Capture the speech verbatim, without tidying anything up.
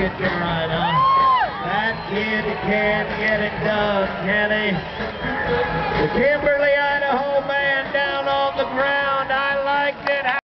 get you right, huh? That kid can get it done, can he? The Kimberly, Idaho band down on the ground. I liked it.